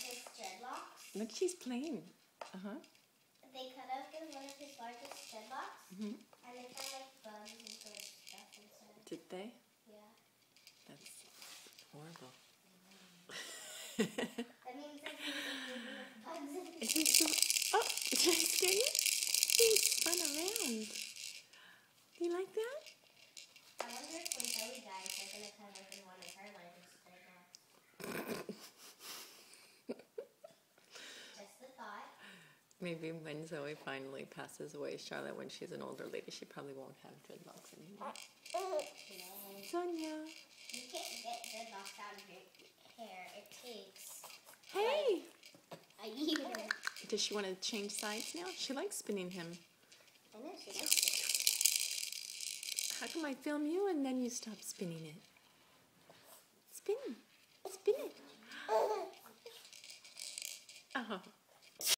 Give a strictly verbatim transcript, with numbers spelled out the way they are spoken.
his dreadlocks. Look, she's playing. Uh-huh. They cut out one of his largest dreadlocks, Mm-hmm. and they found like bugs and sort of stuff inside. Did they? Yeah. That's horrible. That means that he's living with bugs in his Is he still... Oh, did I scare you? He spun around. Do you like that? I wonder if when Zoe dies, they're going to cut open one of her largest dreadlocks. Just a thought. Maybe when Zoe finally passes away, Charlotte, when she's an older lady, she probably won't have dreadlocks anymore. No. Sonia. You can't get dreadlocks out of your hair. It takes Hey! like a year. Does she want to change sides now? She likes spinning him. I know she likes it. How come I film you and then you stop spinning it? Spin. Spin it. Oh.